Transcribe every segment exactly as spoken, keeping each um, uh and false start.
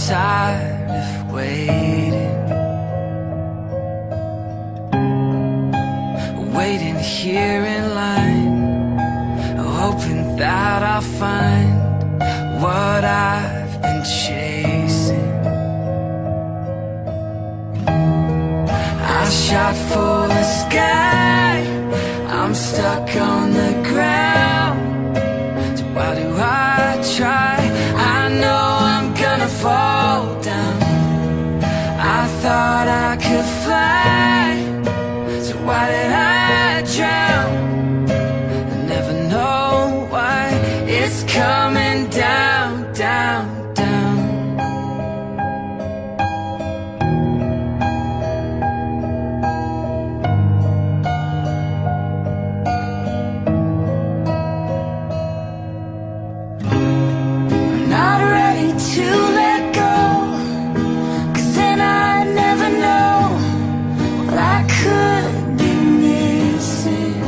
tired of waiting, waiting here in line, hoping that I'll find what I've been chasing. I shot for the sky, I'm stuck on the ground. So why do I try? I know I'm gonna fall down. I thought I could fly, so why did I drown? I never know why it's coming down, down, down. I'm not ready to let go, 'cause then I never know what I could be missing.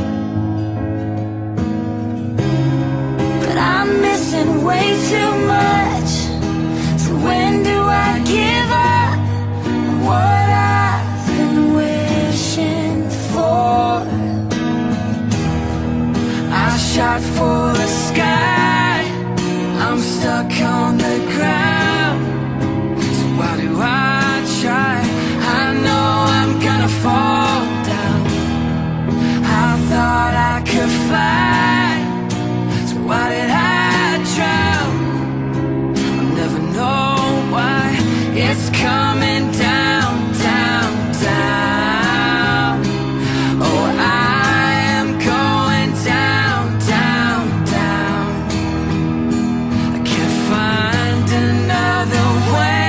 But I'm missing way too much, so when do I give up what I've been wishing for? I shot for the sky, I'm stuck on the ground. So why do I try? I know I'm gonna fall down. I thought I could fly, so why did I drown? I'll never know why it's coming down, down, down. Oh, I am going down, down, down. I can't find another way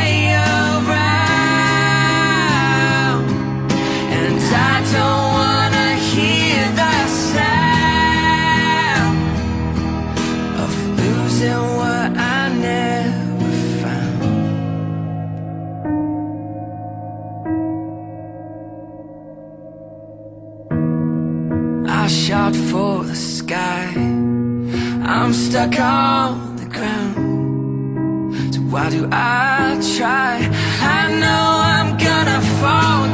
around, and I don't wanna hear the sound of losing what I never found. I shot for the sky, I'm stuck on the ground. So why do I try? I know I'm gonna fall